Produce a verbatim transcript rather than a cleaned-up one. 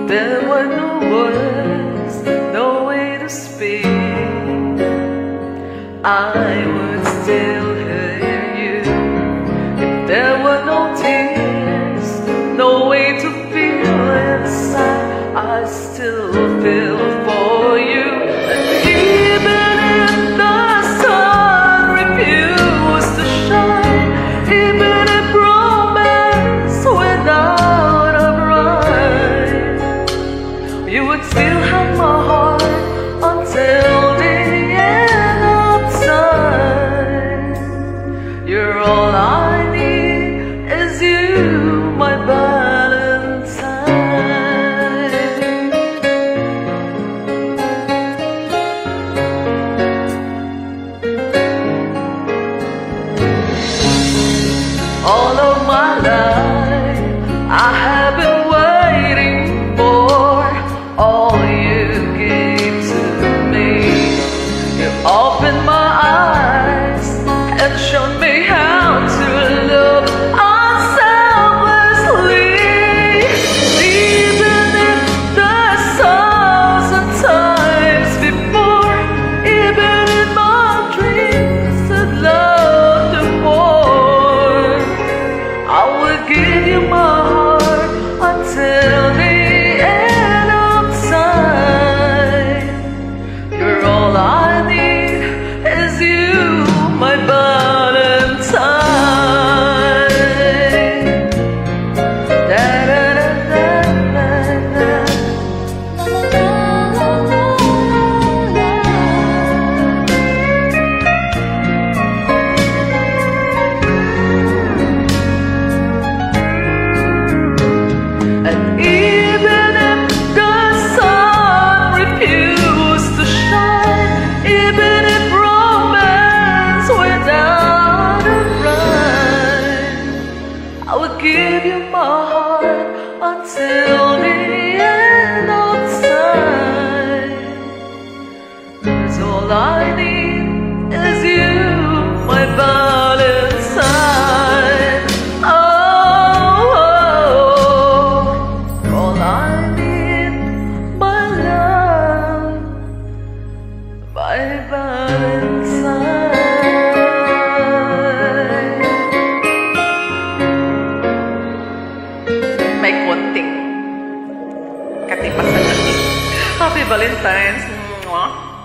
There were no words, no way to speak. I would still hear you. If there were no tears, no way to feel inside, I still feel for you. And even if the sun refused to shine, even if romance without a bride, you would still have my heart until the end of time. You're all I need, is you, my Valentine. All of my life I have been waiting for all you gave to me. You opened my eyes and showed me how to love unselflessly. Even if there's thousand times before, even in my dreams I'd love to more, I will give you my heart until the end of time. You're all I need, is you, my Valentine. Da da da da da And even if the sun refused to shine, even if romance without a rhyme, I will give you my heart until the end of time. 'Cause all I need is you, my Valentine. Oh, oh, all I need, my love, my Valentine. May kunting katipasan natin. Happy Valentine's! Mwah.